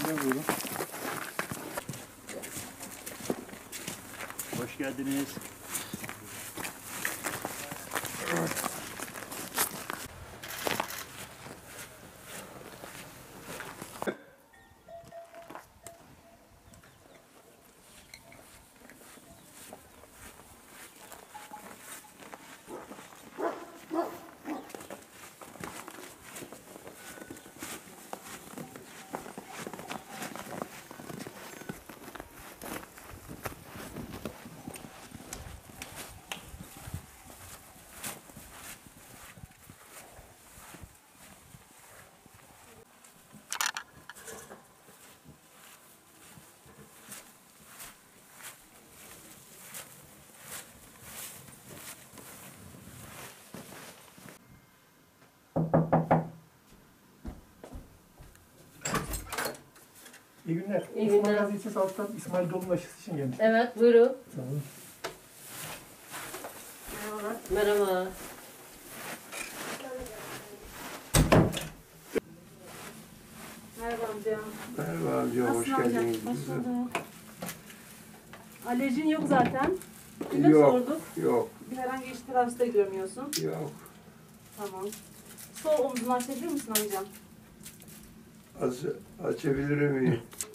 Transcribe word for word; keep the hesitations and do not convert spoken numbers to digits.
Şöyle buyurun. Hoş geldiniz. İyi günler. İyi İsmail günler. Gazi İlçe Sağlık'tan İsmail Dolun aşısı için gelmiş. Evet, buyurun. Sağ olun. Merhaba. Merhaba amca. Merhaba amca, hoş Nasılsın amca? geldiniz. Hoş bulduk. Alerjin yok zaten. Dün de Yok, sorduk. yok, Bir herhangi iç tedavisinde görmüyorsun. yok. Tamam. Sol omzunu açabilir misin amcam? Az açabilir miyim?